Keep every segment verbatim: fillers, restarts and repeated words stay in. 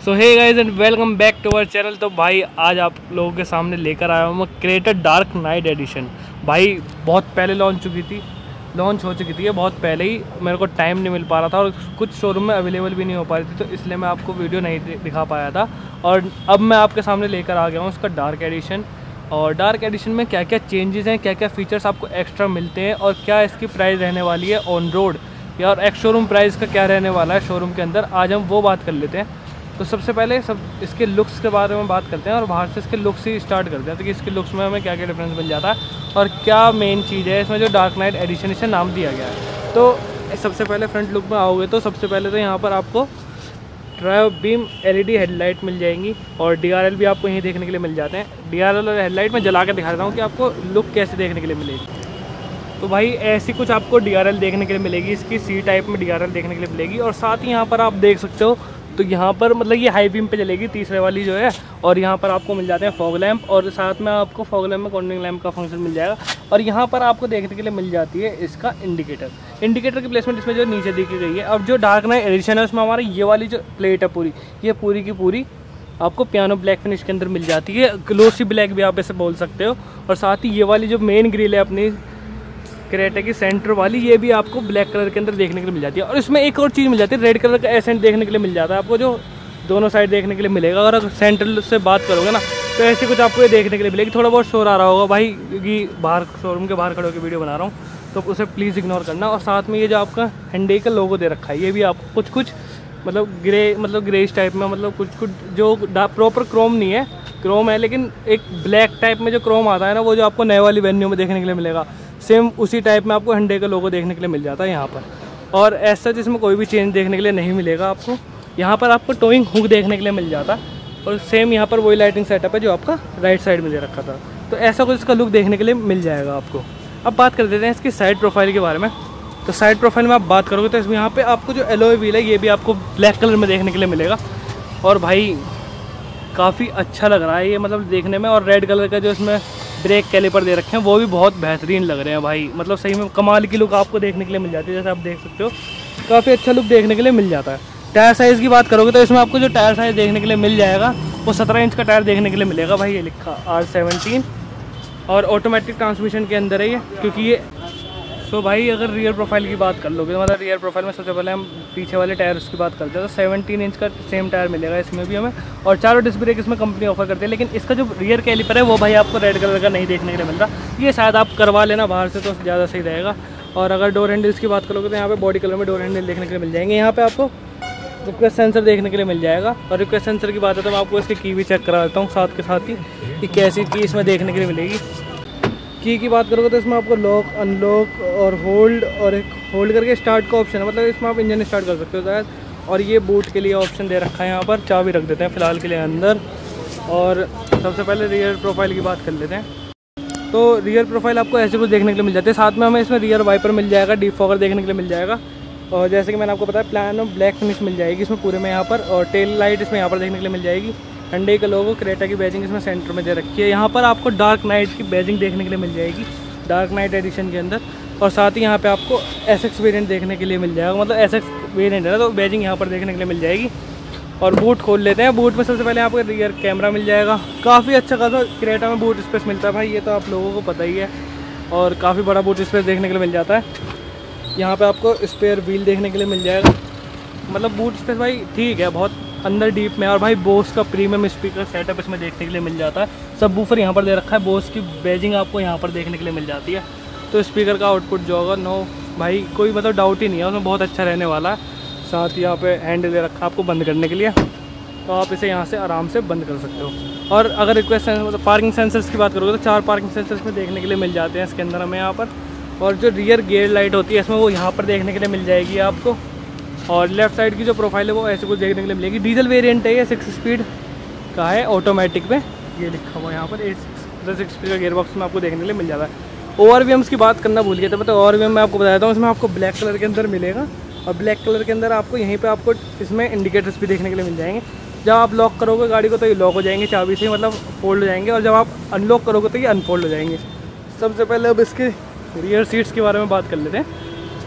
So hey guys and welcome back to our channel. तो भाई आज आप लोगों के सामने लेकर आया हूँ मैं क्रेटा डार्क नाइट एडिशन। भाई बहुत पहले लॉन्च चुकी थी लॉन्च हो चुकी थी ये बहुत पहले ही, मेरे को टाइम नहीं मिल पा रहा था और कुछ शोरूम में अवेलेबल भी नहीं हो पा रही थी, तो इसलिए मैं आपको वीडियो नहीं दिखा पाया था। और अब मैं आपके सामने लेकर आ गया हूँ इसका डार्क एडिशन। और डार्क एडिशन में क्या क्या चेंजेस हैं, क्या क्या फीचर्स आपको एक्स्ट्रा मिलते हैं और क्या इसकी प्राइस रहने वाली है ऑन रोड या और एक्स शोरूम प्राइस का क्या रहने वाला है शोरूम के अंदर, आज हम वो बात कर लेते हैं। तो सबसे पहले सब इसके लुक्स के बारे में बात करते हैं और बाहर से इसके लुक्स ही स्टार्ट करते हैं, तो कि इसके लुक्स में हमें क्या क्या डिफरेंस मिल जाता है और क्या मेन चीज़ है इसमें जो डार्क नाइट एडिशन इसे नाम दिया गया है। तो सबसे पहले फ्रंट लुक में आओगे तो सबसे पहले तो यहाँ पर आपको ड्राइव बीम एलईडी हेडलाइट मिल जाएंगी और डीआरएल भी आपको यहीं देखने के लिए मिल जाते हैं। डीआरएल और हेडलाइट में जला के दिखा देता हूँ कि आपको लुक कैसे देखने के लिए मिलेगी। तो भाई ऐसी कुछ आपको डीआरएल देखने के लिए मिलेगी, इसकी सी टाइप में डीआरएल देखने के लिए मिलेगी। और साथ ही यहाँ पर आप देख सकते हो तो यहाँ पर मतलब ये हाई बीम पे चलेगी तीसरे वाली जो है, और यहाँ पर आपको मिल जाते हैं फॉग लैंप और साथ में आपको फॉग लैंप में कॉर्नरिंग लैंप का फंक्शन मिल जाएगा। और यहाँ पर आपको देखने के लिए मिल जाती है इसका इंडिकेटर इंडिकेटर की प्लेसमेंट इसमें जो नीचे देखी गई है। अब जो डार्क नाइट एडिशन है उसमें हमारी ये वाली जो प्लेट है पूरी, ये पूरी की पूरी आपको पियानो ब्लैक फिनिश के अंदर मिल जाती है, ग्लोसी ब्लैक भी आप इसे बोल सकते हो। और साथ ही ये वाली जो मेन ग्रिल है अपनी क्रेटा की सेंटर वाली, ये भी आपको ब्लैक कलर के अंदर देखने के लिए मिल जाती है। और इसमें एक और चीज़ मिल जाती है, रेड कलर का एसेंट देखने के लिए मिल जाता है आपको, जो दोनों साइड देखने के लिए मिलेगा। और अगर सेंटर से बात करोगे ना तो ऐसी कुछ आपको ये देखने के लिए मिलेगी। थोड़ा बहुत शोर आ रहा होगा भाई क्योंकि बाहर शोरूम के बाहर खड़े होकर वीडियो बना रहा हूँ, तो उसे प्लीज़ इग्नोर करना। और साथ में ये जो आपका हैंडे का लोगो दे रखा है, ये भी आपको कुछ कुछ मतलब ग्रे मतलब ग्रेइश टाइप में, मतलब कुछ कुछ जो प्रॉपर क्रोम नहीं है, क्रोम है लेकिन एक ब्लैक टाइप में जो क्रोम आता है ना, वो जो आपको नए वाली वेन्यू में देखने के लिए मिलेगा, सेम उसी टाइप में आपको हंडे का लोगो देखने के लिए मिल जाता है यहाँ पर। और ऐसा जिसमें कोई भी चेंज देखने के लिए नहीं मिलेगा आपको। यहाँ पर आपको टोइंग हुक देखने के लिए मिल जाता है और सेम यहाँ पर वही लाइटिंग सेटअप है जो आपका राइट साइड में दे रखा था, तो ऐसा कुछ इसका लुक देखने के लिए मिल जाएगा आपको। अब बात कर देते हैं इसकी साइड प्रोफाइल के बारे में। तो साइड प्रोफाइल में आप बात करोगे तो इसमें यहाँ पर आपको जो एलॉय व्हील है ये भी आपको ब्लैक कलर में देखने के लिए मिलेगा और भाई काफ़ी अच्छा लग रहा है ये मतलब देखने में। और रेड कलर का जो इसमें ब्रेक कैलिपर दे रखे हैं वो भी बहुत बेहतरीन लग रहे हैं भाई, मतलब सही में कमाल की लुक आपको देखने के लिए मिल जाती है। जैसे आप देख सकते हो काफ़ी अच्छा लुक देखने के लिए मिल जाता है। टायर साइज़ की बात करोगे तो इसमें आपको जो टायर साइज़ देखने के लिए मिल जाएगा वो सत्रह इंच का टायर देखने के लिए मिलेगा भाई, ये लिखा आर सेवनटीन और ऑटोमेटिक ट्रांसमिशन के अंदर है ये, क्योंकि ये सो भाई अगर रियर प्रोफाइल की बात कर लोगे तो मतलब रियर प्रोफाइल में सबसे पहले हम पीछे वाले टायर की बात करते हैं तो सेवनटीन इंच का सेम टायर मिलेगा इसमें भी हमें, और चारों डिस्क ब्रेक इसमें कंपनी ऑफर करती है। लेकिन इसका जो रियर कैलिपर है वो भाई आपको रेड कलर का नहीं देखने के लिए मिल रहा, ये शायद आप करवा लेना बाहर से तो ज़्यादा सही रहेगा। और अगर डोर हैंडल्स की बात करोगे तो यहाँ पे बॉडी कलर में डोर हैंडल देखने के लिए मिल जाएंगे। यहाँ पे आपको रिक्वेस्ट सेंसर देखने के लिए मिल जाएगा। और रिक्वेस्ट सेंसर की बात है तो मैं आपको इसकी की भी चेक करा देता हूँ साथ के साथ ही कि कैसी की इसमें देखने के लिए मिलेगी। की की बात करोगे तो इसमें आपको लॉक, अनलॉक और होल्ड और एक होल्ड करके स्टार्ट का ऑप्शन है, मतलब इसमें आप इंजन स्टार्ट कर सकते हो शायद। और ये बूट के लिए ऑप्शन दे रखा है, यहाँ पर चाबी रख देते हैं फिलहाल के लिए अंदर। और सबसे पहले रियर प्रोफाइल की बात कर लेते हैं। तो रियर प्रोफाइल आपको ऐसे कुछ देखने के लिए मिल जाते हैं, साथ में हमें इसमें रियर वाइपर मिल जाएगा, डीप फॉगर देखने के लिए मिल जाएगा। और जैसे कि मैंने आपको बताया प्लान और ब्लैक फिनिश मिल जाएगी इसमें पूरे में यहाँ पर, और टेल लाइट इसमें यहाँ पर देखने के लिए मिल जाएगी। हंडे का लोगो, क्रेटा की बैजिंग इसमें सेंटर में दे रखी है। यहाँ पर आपको डार्क नाइट की बैजिंग देखने के लिए मिल जाएगी डार्क नाइट एडिशन के अंदर। और साथ ही यहाँ पे आपको एस एक्स वेरियंट देखने के लिए मिल जाएगा, मतलब एस एक्स वेरियंट है ना तो बैजिंग यहाँ पर देखने के लिए मिल जाएगी। और बूट खोल लेते हैं। बूट में सबसे पहले आपको रियर कैमरा मिल जाएगा, काफ़ी अच्छा खासा क्रेटा में बूट स्पेस मिलता है भाई, ये तो आप लोगों को पता ही है। और काफ़ी बड़ा बूट स्पेस देखने के लिए मिल जाता है। यहाँ पे आपको स्पेयर व्हील देखने के लिए मिल जाएगा, मतलब बूट स्पेस भाई ठीक है बहुत अंदर डीप में। और भाई बोस का प्रीमियम स्पीकर सेटअप इसमें देखने के लिए मिल जाता है। सब बूफर यहाँ पर दे रखा है, बोस की बैजिंग आपको यहाँ पर देखने के लिए मिल जाती है। तो स्पीकर का आउटपुट जो होगा नो भाई कोई मतलब डाउट ही नहीं है, उसमें बहुत अच्छा रहने वाला है। साथ ही यहाँ पे हैंड दे रखा है आपको बंद करने के लिए, तो आप इसे यहाँ से आराम से बंद कर सकते हो। और अगर रिक्वेस्ट मतलब पार्किंग सेंसर्स की बात करोगे तो चार पार्किंग सेंसर्स में देखने के लिए मिल जाते हैं इसके अंदर हमें यहाँ पर। और जो रियर गेयर लाइट होती है इसमें वो यहाँ पर देखने के लिए मिल जाएगी आपको। और लेफ्ट साइड की जो प्रोफाइल है वो ऐसे कुछ देखने के लिए मिलेगी। डीजल वेरिएंट है ये, सिक्स स्पीड का है ऑटोमेटिक में, ये लिखा हुआ है यहाँ पर ए सिक्स सिक्स स्पीड का गेयर बॉक्स में आपको देखने के लिए मिल जाता है। ओवर वी एम्स की बात करना भूल गया था, मतलब ओवर वी एम मैं आपको बताता हूँ इसमें आपको ब्लैक कलर के अंदर मिलेगा। और ब्लैक कलर के अंदर आपको यहीं पर आपको इसमें इंडिकेटर्स भी देखने के लिए मिल जाएंगे। जब आप लॉक करोगे गाड़ी को तो ये लॉक हो जाएंगे चाबी से, मतलब फोल्ड हो जाएंगे, और जब आप अनलॉक करोगे तो ये अनफोल्ड हो जाएंगे। सबसे पहले अब इसके रियर सीट्स के बारे में बात कर लेते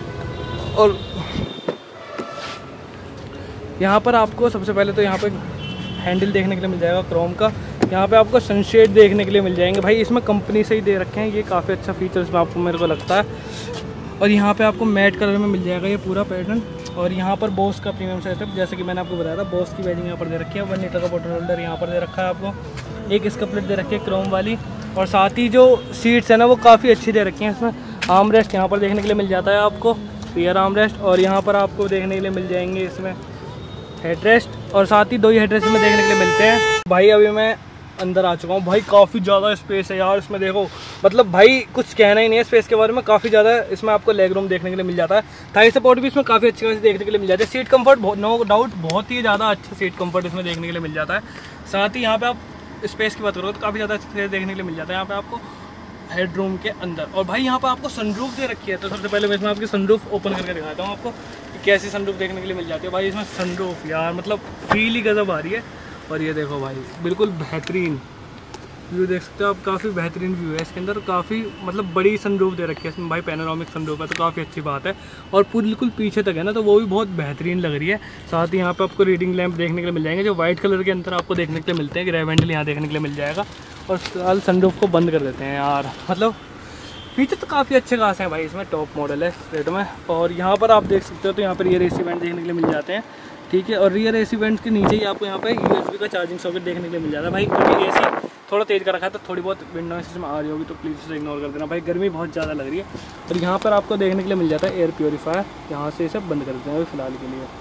हैं। और यहाँ पर आपको सबसे पहले तो यहाँ पे हैंडल देखने के लिए मिल जाएगा क्रोम का। यहाँ पे आपको सनशेड देखने के लिए मिल जाएंगे भाई, इसमें कंपनी से ही दे रखे हैं, ये काफ़ी अच्छा फीचर इसमें आपको मेरे को लगता है। और यहाँ पे आपको मैट कलर में मिल जाएगा ये पूरा पैटर्न। और यहाँ पर बॉस का प्रीमियम सेटअप, जैसे कि मैंने आपको बताया था, बॉस की बैजिंग यहाँ पर दे रखी है। वन लीटर का बॉटल होल्डर यहाँ पर दे रखा है आपको, एक इसका प्लेट दे रखी है क्रोम वाली। और साथ ही जो सीट्स है ना वो काफ़ी अच्छी दे रखी हैं। इसमें आर्म रेस्ट यहाँ पर देखने के लिए मिल जाता है आपको, रियर आर्म रेस्ट। और यहाँ पर आपको देखने के लिए मिल जाएंगे इसमें हेड रेस्ट, और साथ ही दो ही हेड रेस्ट में देखने के लिए मिलते हैं। भाई अभी मैं अंदर आ चुका हूँ भाई, काफ़ी ज़्यादा स्पेस है यार इसमें, देखो मतलब भाई कुछ कहना ही नहीं है स्पेस के बारे में, काफ़ी ज़्यादा इसमें आपको लेग रूम देखने के लिए मिल जाता है। थाई सपोर्ट भी इसमें काफ़ी अच्छी खासी देखने के लिए मिल जाती है। सीट कंफर्ट नो डाउट बहुत ही ज़्यादा अच्छा सीट कंफर्ट इसमें देखने के लिए मिल जाता है। साथ ही यहाँ पे आप स्पेस की बात करो तो काफ़ी ज़्यादा स्पेस देखने के लिए मिल जाता है यहाँ पे आपको हेड रूम के अंदर। और भाई यहाँ पर आपको सनरूफ दे रखी है, तो सबसे पहले मैं इसमें आपकी सनरूफ ओपन करके दिखाता हूँ आपको कि कैसी सनरूफ देखने के लिए मिल जाती है। भाई इसमें सनरूफ यार मतलब फील ही गजब आ रही है। और ये देखो भाई बिल्कुल बेहतरीन व्यू देख सकते हो आप, काफ़ी बेहतरीन व्यू है इसके अंदर, काफ़ी मतलब बड़ी सनरूफ दे रखी है इसमें भाई, पैनोरामिक सनरूफ है तो काफ़ी अच्छी बात है। और बिल्कुल पीछे तक है ना, तो वो भी बहुत बेहतरीन लग रही है। साथ ही यहाँ पे आपको रीडिंग लैंप देखने के लिए मिल जाएंगे जो वाइट कलर के अंदर आपको देखने के लिए मिलते हैं, ग्रैब हैंडल यहाँ देखने के लिए मिल जाएगा। और साल सनरूफ को बंद कर देते हैं यार, मतलब फीचर तो काफ़ी अच्छे खास हैं भाई इसमें, टॉप मॉडल है रेट में। और यहाँ पर आप देख सकते हो तो यहाँ पर रियर एसी वेंट देखने के लिए मिल जाते हैं, ठीक है। और रियर एसी वेंट के नीचे ही आपको यहाँ पे यूएसबी का चार्जिंग सॉकेट देखने के लिए मिल जाता है भाई। क्योंकि एसी थोड़ा तेज़ कर रखा है तो थोड़ी बहुत विंड नॉइस इसमें आ रही होगी, तो प्लीज़ इसे इग्नोर कर देना भाई, गर्मी बहुत ज़्यादा लग रही है। और यहाँ पर आपको देखने के लिए मिल जाता है एयर प्योरीफायर, यहाँ से इसे बंद कर देते हैं अभी फ़िलहाल के लिए।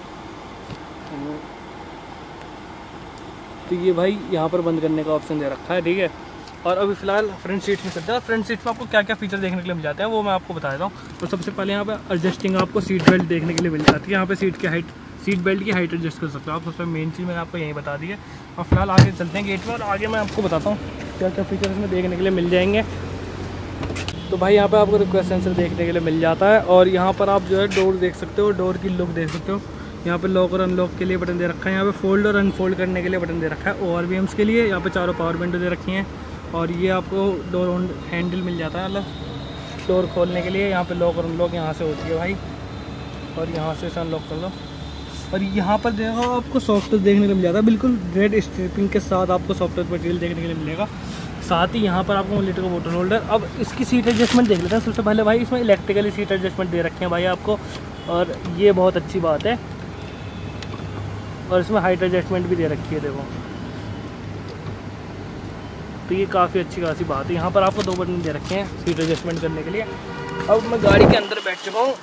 तो ये भाई यहाँ पर बंद करने का ऑप्शन दे रखा है, ठीक है। और अभी फिलहाल फ्रंट सीट्स में चलते हैं। फ्रंट सीट्स में आपको क्या क्या फीचर देखने के लिए मिल जाते हैं वो मैं आपको बता देता हूँ। तो सबसे पहले यहाँ पे एडजस्टिंग आपको सीट बेल्ट देखने के लिए मिल जाती है। यहाँ पे सीट की हाइट, सीट बेल्ट की हाइट एडजस्ट कर सकते हो आप, सबसे मेन चीज़ मैंने आपको यहीं बता दी है। और फिलहाल आगे चलते हैं गेट पर, और आगे मैं आपको बताता हूँ क्या क्या फीचर इसमें देखने के लिए मिल जाएंगे। तो भाई यहाँ पे आपको रिक्वेस्ट सेंसर देखने के लिए मिल जाता है। और यहाँ पर आप जो है डोर देख सकते हो, डोर की लुक देख सकते हो। यहाँ पे लॉक और अनलॉक के लिए बटन दे रखा है, यहाँ पे फोल्ड और अनफोल्ड करने के लिए बटन दे रखा है, ओ आर वी एम्स के लिए। यहाँ पे चारों पावर विंडो दे रखी हैं। और ये आपको डोर हैंडल मिल जाता है, मतलब डोर खोलने के लिए। यहाँ पे लॉक और अनलॉक यहाँ से होती है भाई, और यहाँ से इसे अनलॉक कर लो। और यहाँ पर देखो आपको सॉफ्टवेयर देखने को मिल जाता है, बिल्कुल रेड स्ट्रिपिंग के साथ आपको सॉफ्टवेयर मटेरियल देखने के लिए मिलेगा। साथ ही यहाँ पर आपको वन लीटर का बॉटल होल्डर। अब इसकी सीट एडजस्टमेंट देख लेते हैं सबसे पहले भाई। इसमें इलेक्ट्रिकली सीट एडजस्टमेंट दे रखे हैं भाई आपको, और ये बहुत अच्छी बात है। और इसमें हाइट एडजस्टमेंट भी दे रखी है देखो, तो ये काफ़ी अच्छी खासी बात है। यहाँ पर आपको दो बटन दे रखे हैं सीट एडजस्टमेंट करने के लिए। अब मैं गाड़ी के अंदर बैठ चुका हूँ।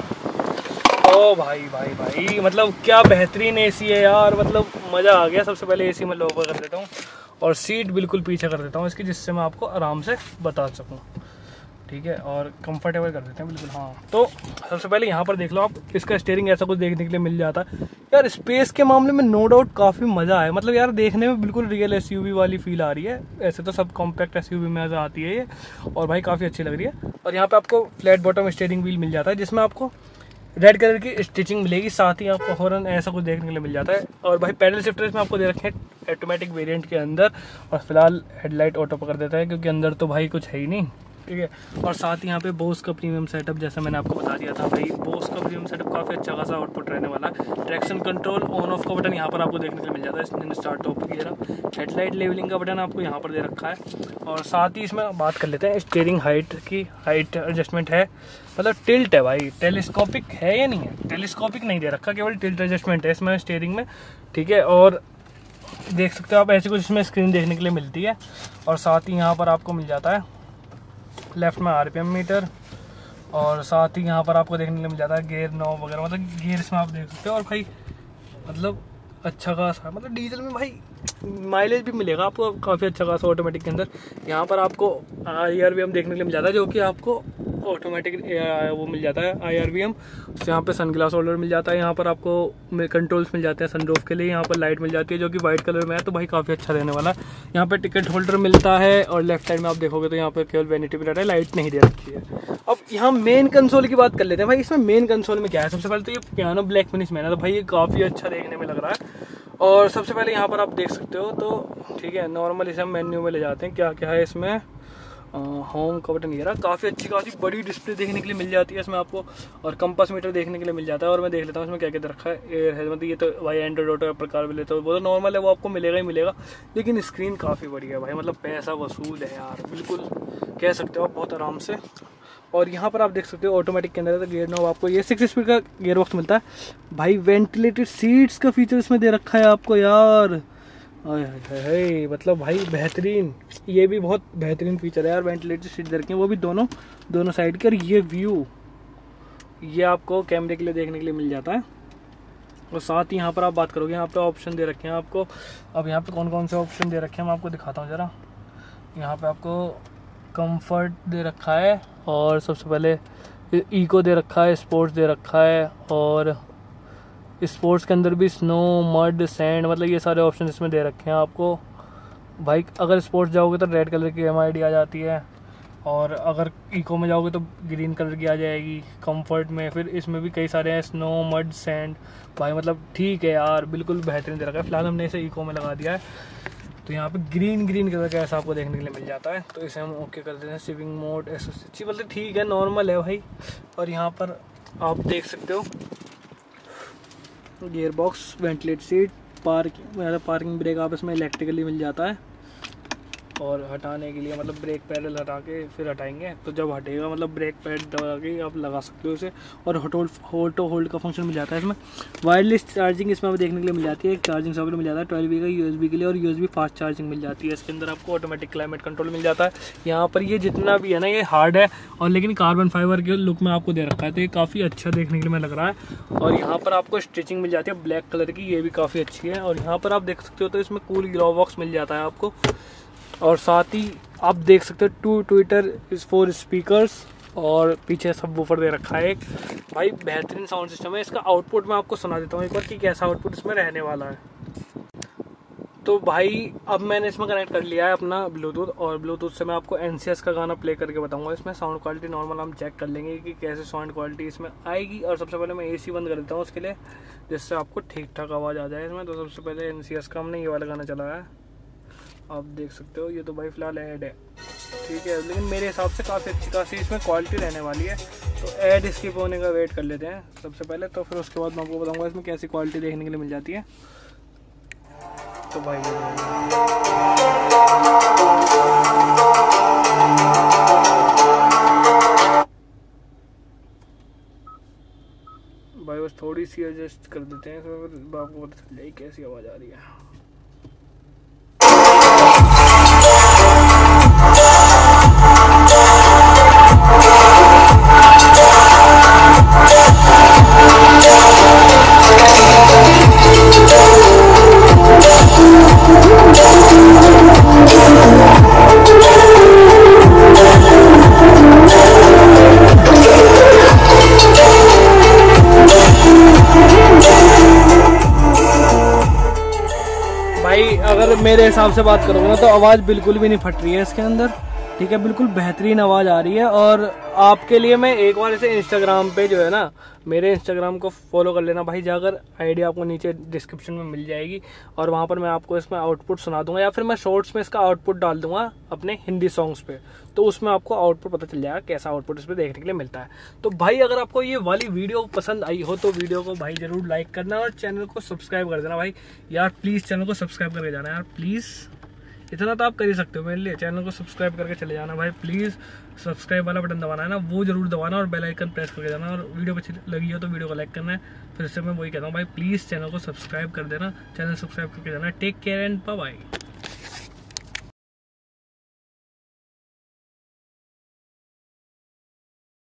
ओ भाई भाई भाई मतलब क्या बेहतरीन एसी है यार, मतलब मज़ा आ गया। सबसे पहले एसी में लोअर कर देता हूँ और सीट बिल्कुल पीछे कर देता हूँ इसकी, जिससे मैं आपको आराम से बता सकूँ, ठीक है। और कंफर्टेबल कर देते हैं बिल्कुल। हाँ, तो सबसे पहले यहाँ पर देख लो आप, इसका स्टीयरिंग ऐसा कुछ देखने के लिए मिल जाता है यार। स्पेस के मामले में नो डाउट काफ़ी मज़ा है, मतलब यार देखने में बिल्कुल रियल एसयूवी वाली फील आ रही है। ऐसे तो सब कॉम्पैक्ट एसयूवी में ऐसा आती है ये, और भाई काफ़ी अच्छी लग रही है। और यहाँ पे आपको फ्लैट बॉटम स्टीयरिंग व्हील मिल जाता है, जिसमें आपको रेड कलर की स्टिचिंग मिलेगी। साथ ही आपको हॉर्न ऐसा कुछ देखने के लिए मिल जाता है। और भाई पैडल शिफ्टर्स में आपको दे रखे हैं ऑटोमेटिक वेरिएंट के अंदर। और फिलहाल हेडलाइट ऑटो पकड़ देता है, क्योंकि अंदर तो भाई कुछ है ही नहीं, ठीक है। और साथ ही यहाँ पे बोस का प्रीमियम सेटअप, जैसा मैंने आपको बता दिया था भाई, बोस का प्रीमियम सेटअप काफ़ी अच्छा खासा आउटपुट रहने वाला है। ट्रैक्शन कंट्रोल ऑन ऑफ का बटन यहाँ पर आपको देखने को मिल जाता है, इसमें स्टार्ट ऑफ वगैरह। हेडलाइट लेवलिंग का बटन आपको यहाँ पर दे रखा है। और साथ ही इसमें बात कर लेते हैं स्टीयरिंग हाइट की, हाइट एडजस्टमेंट है, मतलब टिल्ट है भाई। टेलीस्कोपिक है या नहीं है? टेलीस्कोपिक नहीं दे रखा, केवल टिल्ट एडजस्टमेंट है इसमें स्टीयरिंग में, ठीक है। और देख सकते हो आप ऐसी कुछ इसमें स्क्रीन देखने के लिए मिलती है। और साथ ही यहाँ पर आपको मिल जाता है लेफ्ट में आरपीएम मीटर। और साथ ही यहाँ पर आपको देखने के लिए मिल जाता है गियर नॉब वगैरह, मतलब गियर इसमें आप देख सकते हो। और भाई मतलब अच्छा खासा, मतलब डीजल में भाई माइलेज भी मिलेगा आपको काफ़ी अच्छा खासा ऑटोमेटिक के अंदर। यहाँ पर आपको आई आर वी एम देखने के लिए मिल जाता है, जो कि आपको ऑटोमेटिक वो मिल जाता है आई आर वी एम। यहाँ पे सन ग्लास होल्डर मिल जाता है। यहाँ पर आपको कंट्रोल्स मिल जाते हैं सनरूफ के लिए। यहाँ पर लाइट मिल जाती है जो कि वाइट कलर में है, तो भाई काफ़ी अच्छा रहने वाला है। यहाँ पे टिकट होल्डर मिलता है। और लेफ्ट साइड में आप देखोगे तो यहाँ पर केवल वैनिटी मिरर है, लाइट नहीं दे रखी है। अब यहाँ मेन कंसोल की बात कर लेते हैं भाई। इसमें मेन कंसोल में क्या है? सबसे पहले तो ये पियानो ब्लैक फिनिश में है, तो भाई ये काफ़ी अच्छा देखने में लग रहा है। और सबसे पहले यहाँ पर आप देख सकते हो, तो ठीक है, नॉर्मल इसे हम मेन्यू में ले जाते हैं क्या क्या है इसमें। होम का बटन ये रहा। काफ़ी अच्छी खासी बड़ी डिस्प्ले देखने के लिए मिल जाती है इसमें आपको, और कंपास मीटर देखने के लिए मिल जाता है। और मैं देख लेता हूँ इसमें क्या क्या दे रखा है। एयर है, मतलब ये तो भाई एंड्रॉइड ऑटो प्रकार भी लेते हो, वो तो नॉर्मल है, वो आपको मिलेगा ही मिलेगा, लेकिन स्क्रीन काफ़ी बड़ी है भाई, मतलब पैसा वसूल है यार, बिल्कुल कह सकते हो आप बहुत आराम से। और यहाँ पर आप देख सकते हो ऑटोमेटिक के अंदर गियर नॉब, आपको ये सिक्स स्पीड का गियर बॉक्स मिलता है भाई। वेंटिलेटेड सीट्स का फीचर इसमें दे रखा है आपको यार, है मतलब भाई बेहतरीन, ये भी बहुत बेहतरीन फीचर है यार। वेंटिलेटेड सीट दे रखी है, वो भी दोनों दोनों साइड के। और ये व्यू ये आपको कैमरे के लिए देखने के लिए मिल जाता है। और साथ ही यहाँ पर आप बात करोगे, यहाँ पे ऑप्शन दे रखे हैं आपको। अब यहाँ पे कौन कौन से ऑप्शन दे रखे हैं मैं आपको दिखाता हूँ ज़रा। यहाँ पे आपको कंफर्ट दे रखा है, और सबसे पहले इको दे रखा है, स्पोर्ट्स दे रखा है, और स्पोर्ट्स के अंदर भी स्नो, मड, सैंड, मतलब ये सारे ऑप्शन इसमें दे रखे हैं आपको भाई। अगर स्पोर्ट्स जाओगे तो रेड कलर की एम आई डी आ जाती है, और अगर इको में जाओगे तो ग्रीन कलर की आ जाएगी। कंफर्ट में फिर इसमें भी कई सारे हैं, स्नो, मड, सैंड भाई, मतलब ठीक है यार, बिल्कुल बेहतरीन दे रखा है। फिलहाल हमने इसे इको में लगा दिया है, तो यहाँ पे ग्रीन ग्रीन कलर का ऐसा आपको देखने के लिए मिल जाता है, तो इसे हम ओके कर देते हैं। सिविंग मोड ऐसा अच्छी, मतलब ठीक है, नॉर्मल है भाई। और यहाँ पर आप देख सकते हो gear box, ventilate seat, parking मतलब पार्किंग ब्रेक आप इसमें इलेक्ट्रिकली मिल जाता है, और हटाने के लिए मतलब ब्रेक पैडल हटा के फिर हटाएंगे, तो जब हटेगा मतलब ब्रेक पैड दबा के आप लगा सकते हो इसे। और होल्ड होल्ड होल्ड का फंक्शन मिल जाता है इसमें। वायरलेस चार्जिंग इसमें आपको देखने के लिए मिल जाती है, एक चार्जिंग सॉकेट मिल जाता है ट्वेल्व वी का यूएसबी के लिए, और यूएसबी फास्ट चार्जिंग मिल जाती है। इसके अंदर आपको ऑटोमेटिक क्लाइमेट कंट्रोल मिल जाता है। यहाँ पर ये जितना भी है ना, ये हार्ड है, और लेकिन कार्बन फाइबर के लुक में आपको दे रखा है, तो ये काफ़ी अच्छा देखने के लिए लग रहा है। और यहाँ पर आपको स्टिचिंग मिल जाती है ब्लैक कलर की, ये भी काफ़ी अच्छी है। और यहाँ पर आप देख सकते हो तो इसमें कूल ग्लो बॉक्स मिल जाता है आपको, और साथ ही आप देख सकते हो टू ट्विटर इस फोर स्पीकर्स, और पीछे सब वूफर दे रखा है एक भाई, बेहतरीन साउंड सिस्टम है। इसका आउटपुट मैं आपको सुना देता हूँ एक बार कि कैसा आउटपुट इसमें रहने वाला है। तो भाई अब मैंने इसमें कनेक्ट कर लिया है अपना ब्लूटूथ, और ब्लूटूथ से मैं आपको एनसीएस का गाना प्ले करके बताऊंगा। इसमें साउंड क्वालिटी नॉर्मल हम चेक कर लेंगे कि कैसे साउंड क्वालिटी इसमें आएगी। और सबसे पहले मैं एसी बंद कर देता हूँ उसके लिए, जिससे आपको ठीक ठाक आवाज़ आ जाए इसमें। तो सबसे पहले एनसीएस का हमने ये वाला गाना चलाया है, आप देख सकते हो। ये तो भाई फिलहाल ऐड है, ठीक है, लेकिन मेरे हिसाब से काफ़ी अच्छी खासी इसमें क्वालिटी रहने वाली है। तो ऐड स्किप होने का वेट कर लेते हैं सबसे पहले, तो फिर उसके बाद मैं आपको बताऊंगा इसमें कैसी क्वालिटी देखने के लिए मिल जाती है। तो भाई भाई बस थोड़ी सी एडजस्ट कर देते हैं, तो आपको पता चल जाएगी कैसी आवाज़ आ रही है। अगर मेरे हिसाब से बात करोगे ना, तो आवाज़ बिल्कुल भी नहीं फट रही है इसके अंदर, ठीक है, बिल्कुल बेहतरीन आवाज़ आ रही है। और आपके लिए मैं एक बार इसे इंस्टाग्राम पे जो है ना, मेरे इंस्टाग्राम को फॉलो कर लेना भाई, जाकर आईडी आपको नीचे डिस्क्रिप्शन में मिल जाएगी, और वहाँ पर मैं आपको इसमें आउटपुट सुना दूंगा, या फिर मैं शॉर्ट्स में इसका आउटपुट डाल दूंगा अपने हिंदी सॉन्ग्स पे, तो उसमें आपको आउटपुट पता चल जाएगा कैसा आउटपुट इसमें देखने के लिए मिलता है। तो भाई अगर आपको ये वाली वीडियो पसंद आई हो तो वीडियो को भाई जरूर लाइक करना, और चैनल को सब्सक्राइब कर देना भाई यार, प्लीज़ चैनल को सब्सक्राइब करके जाना यार, प्लीज़ इतना तो आप कर ही सकते हो मेरे लिए, चैनल को सब्सक्राइब करके चले जाना भाई, प्लीज़ सब्सक्राइब वाला बटन दबाना है ना, वो जरूर दबाना, और बेल आइकन प्रेस करके जाना। और वीडियो अच्छी लगी हो तो वीडियो को लाइक करना है। फिर से मैं वही कहता हूँ भाई, प्लीज़ चैनल को सब्सक्राइब कर देना, चैनल सब्सक्राइब करके जाना। Take care and bye bye.